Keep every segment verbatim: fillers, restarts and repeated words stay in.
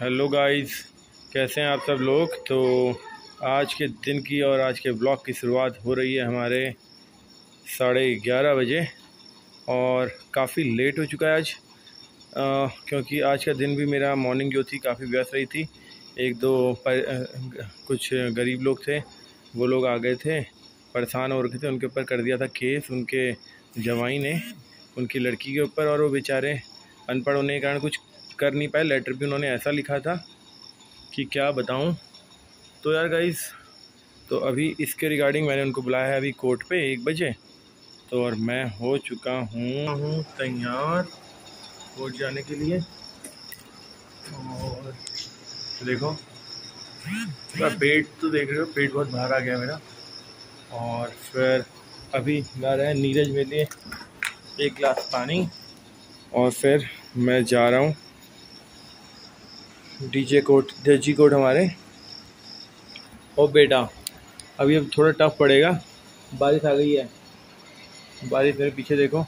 Hello guys, कैसे हैं आप सब लोग। तो आज के दिन की और आज के ब्लॉग की शुरुआत हो रही है हमारे साढ़े ग्यारह बजे और काफ़ी लेट हो चुका है आज, आ, क्योंकि आज का दिन भी मेरा मॉर्निंग जो थी काफ़ी व्यस्त रही थी। एक दो पर, आ, कुछ गरीब लोग थे, वो लोग आ गए थे, परेशान हो रखे थे, उनके ऊपर कर दिया था केस उनके जवाई ने उनकी लड़की के ऊपर, और वो बेचारे अनपढ़ होने के कारण कुछ कर नहीं पाए। लेटर भी उन्होंने ऐसा लिखा था कि क्या बताऊं। तो यार गाइस, तो अभी इसके रिगार्डिंग मैंने उनको बुलाया है अभी कोर्ट पे एक बजे। तो और मैं हो चुका हूँ तैयार कोर्ट जाने के लिए। और देखो मेरा पेट तो देख रहे हो, पेट बहुत बाहर आ गया मेरा। और फिर अभी ला रहे हैं नीरज मेरे लिए एक गिलास पानी, और फिर मैं जा रहा हूँ डीजे कोर्ट, जजी कोर्ट हमारे। ओ बेटा, अभी अब थोड़ा टफ पड़ेगा, बारिश आ गई है। बारिश मेरे पीछे देखो,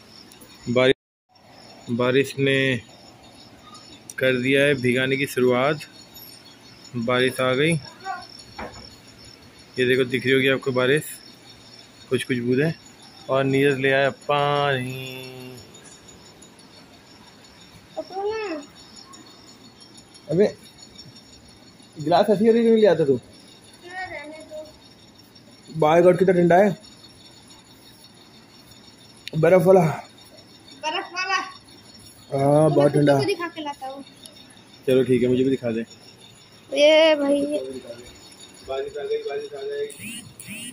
बारिश बारिश ने कर दिया है भिगाने की शुरुआत। बारिश आ गई, ये देखो दिख रही होगी आपको बारिश, कुछ कुछ बूंदें। और नीरज ले आया पानी। अबे गिलास ऐसी करी नहीं लिया था तू? बाय गॉड कितना ठंडा है, बर्फ वाला बर्फ वाला। हाँ बहुत ठंडा। दिखा के लाता हूँ। चलो ठीक है, मुझे भी दिखा दे। ये भाई बारिश आ गई, बारिश आ गई।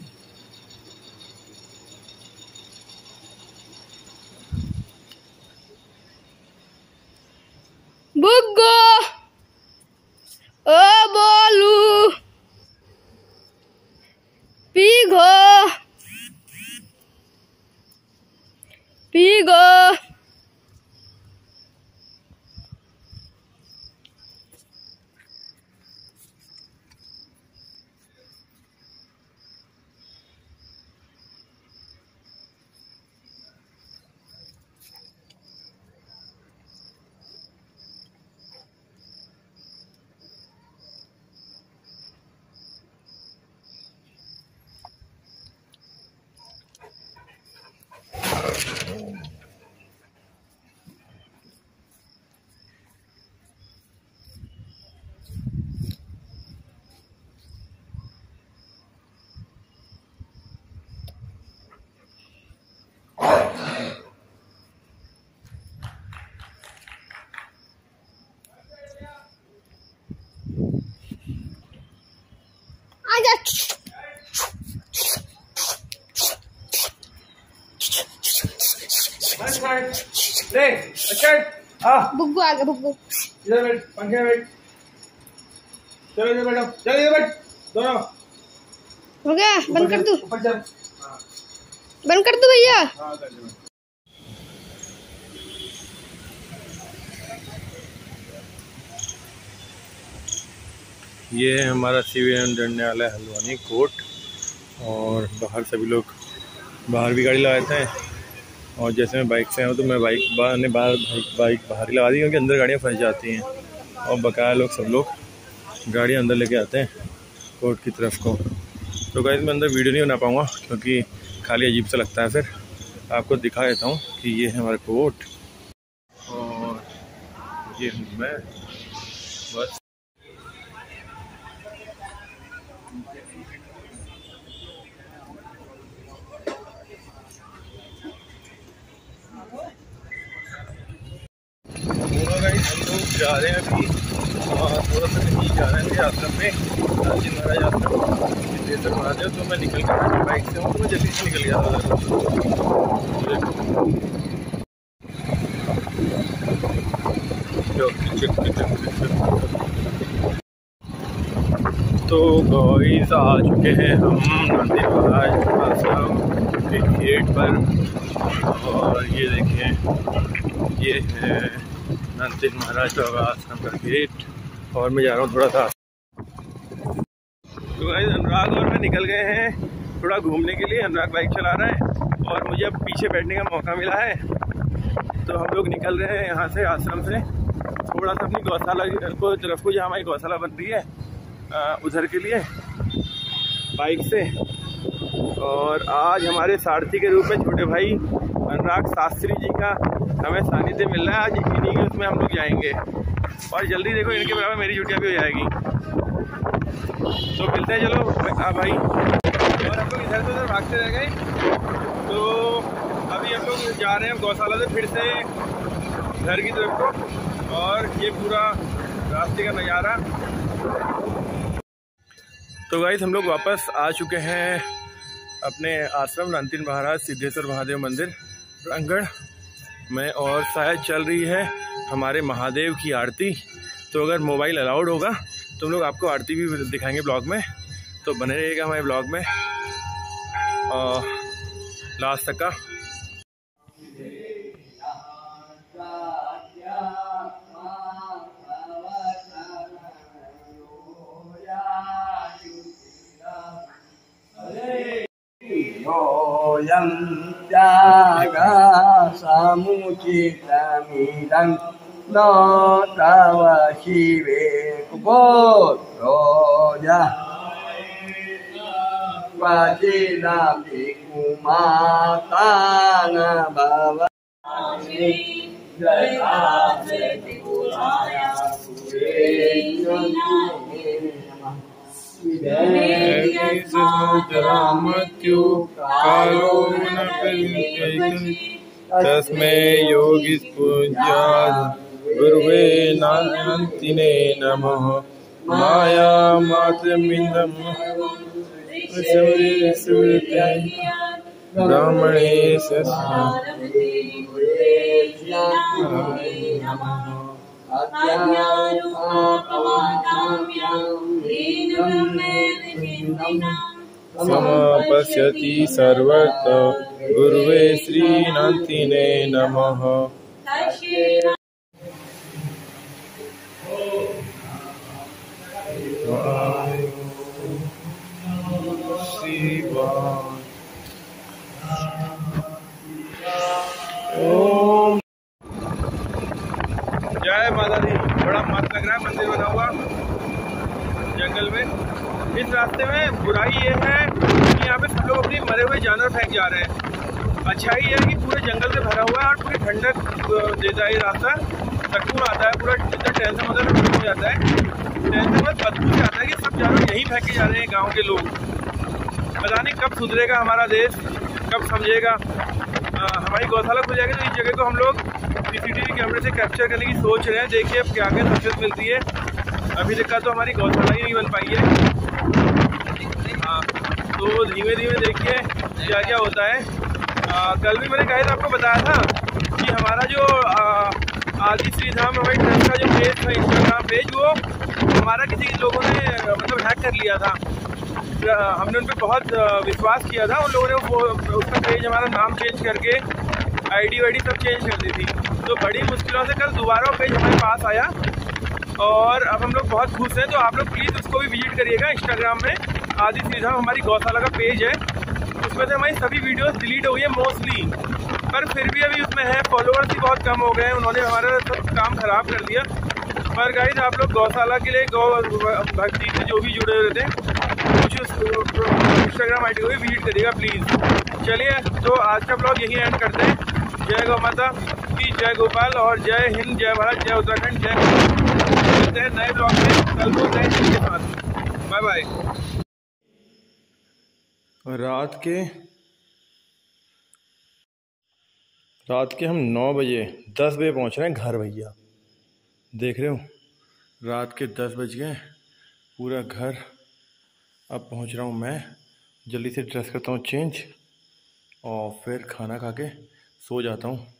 बुग्गो, ओ बोलू, पीगो पीगो। बुग्गू आ गया, बुग्गू इधर बैठ, पंखे में बैठ। चलो इधर बैठो, चलो इधर बैठ दोनों। हो गया, बंद कर दूं? ऊपर चल, बंद कर दूं भैया? हाँ कर दो। ये है हमारा सीवीएम न्यायालय हल्द्वानी कोर्ट, और बाहर सभी लोग बाहर भी गाड़ी लगाते हैं। और जैसे मैं बाइक से आऊँ तो मैं बाइक बाहर ने बाहर बाइक बाहर ही लगा दी, क्योंकि अंदर गाड़ियाँ फंस जाती हैं और बकाया लोग सब लोग गाड़ियाँ अंदर लेके आते हैं कोर्ट की तरफ को। तो गाइस मैं अंदर वीडियो नहीं बना पाऊँगा क्योंकि खाली अजीब सा लगता है। फिर आपको दिखा देता हूँ कि ये है हमारा कोर्ट, और ये हूँ मैं बस। हम लोग जा रहे हैं अभी, और थोड़ा सा कहीं जा रहे हैं आश्रम में, नानजी महाराज आश्रम सिद्धेश्वर महादेव। तो मैं निकल गया बाइक से हूँ, तो मैं जल्दी से निकल गया था। तो गाइस आ चुके हैं हम नानजी महाराज आश्रम के गेट पर, और ये देखें ये है नानजी महाराज का आश्रम का गेट। और मैं जा रहा हूँ थोड़ा सा। तो गाइस अनुराग और मैं निकल गए हैं थोड़ा घूमने के लिए। अनुराग बाइक चला रहा है और मुझे अब पीछे बैठने का मौका मिला है, तो हम लोग निकल रहे हैं यहाँ से आश्रम से। थोड़ा सा अपनी गौशाला को तरफ को, जहाँ हमारी गौशाला बन रही है आ, उधर के लिए बाइक से। और आज हमारे सारथी के रूप में छोटे भाई अनुराग शास्त्री जी का हमें सानिध्य मिल रहा है। आज इन्हीं के उसमें हम लोग जाएंगे और जल्दी देखो इनके बराबर मेरी छुट्टियाँ भी हो जाएगी। तो मिलते हैं, चलो हाँ भाई। और हम लोग इधर से उधर भागते रह गए। तो अभी हम लोग जा रहे हैं गौशाला से फिर से घर की तरफ को। और ये पूरा रास्ते का नज़ारा। तो गाइस हम लोग वापस आ चुके हैं अपने आश्रम रामतीर्थ महाराज सिद्धेश्वर महादेव मंदिर प्रांगण में। और शायद चल रही है हमारे महादेव की आरती। तो अगर मोबाइल अलाउड होगा तो हम लोग आपको आरती भी दिखाएंगे ब्लॉग में। तो बने रहिएगा हमारे ब्लॉग में और लास्ट तक का। योऽयं त्यागा समुचितमिदं न तव शिवे कुपोत्रोजा क्वचिदपि कुमाता न भवति मृत्यु कालो तस्मै योगी पूज्या गुरुवे नान्तिने नमः। माया मात्रमिदं ब्राह्मणे समापश्यति सर्वत्र गुरुवे श्रीनाथिने नमः। ओम जय माता दी। बड़ा मस्त लग रहा है मंदिर बना हुआ जंगल में। इस रास्ते में बुराई ये है कि यहाँ पे सब लोग अपनी मरे हुए जानवर फेंक जा रहे हैं। अच्छाई है कि पूरे जंगल से भरा हुआ है और पूरी ठंडक देता है ये रास्ता। सुकून आता है, पूरा जितना टेंशन होता है हो जाता है। टेंशन बस बदबू से आता है कि सब जानवर यहीं फेंके जा रहे हैं गाँव के लोग। पता नहीं कब सुधरेगा हमारा देश, कब समझेगा। हमारी गौशाला खुल जाएगी तो इस जगह को हम लोग सीसीटीवी कैमरे से कैप्चर करने की सोच रहे हैं। देखिए अब क्या क्या सक्सेस मिलती है। अभी तक का तो हमारी गौशाला ही नहीं बन पाई है। हाँ, तो धीमे धीमे देखिए क्या क्या होता है। आ, कल भी मैंने कहा था, आपको बताया था कि हमारा जो आदि श्री धाम हमारी ट्रस्ट का जो पेज था, इंस्टाग्राम पेज, वो हमारा किसी लोगों ने मतलब हैक कर लिया था। हमने उन पर बहुत विश्वास किया था। उन लोगों ने वो उसका पेज हमारा नाम चेंज करके आईडी वाईडी सब चेंज कर दी थी। तो बड़ी मुश्किलों से कल दोबारा पेज हमारे पास आया और अब हम लोग बहुत खुश हैं। तो आप लोग प्लीज़ उसको भी विजिट करिएगा। इंस्टाग्राम में आदि श्री धाम हमारी गौशाला का पेज है। उसमें से हमारी सभी वीडियोस डिलीट हो गई है मोस्टली, पर फिर भी अभी उसमें है। फॉलोअर्स भी बहुत कम हो गए हैं, उन्होंने हमारा सब काम खराब कर दिया। पर गाइस आप लोग गौशाला के लिए गौ भक्ति से जो भी जुड़े रहते हैं कुछ इंस्टाग्राम आई डी को भी विजिट करिएगा प्लीज़। चलिए तो आज का ब्लॉग यही एंड करते हैं। जय गौ माता की, जय गोपाल, और जय हिंद, जय भारत, जय उत्तराखंड, जय। मिलते हैं नए ब्लॉग में कल को नए चीज़ के साथ। Bye bye. रात के रात के हम नौ बजे दस बजे पहुंच रहे हैं घर भैया। देख रहे हो रात के दस बज गए, पूरा घर। अब पहुंच रहा हूं मैं। जल्दी से ड्रेस करता हूं चेंज और फिर खाना खा के सो जाता हूं।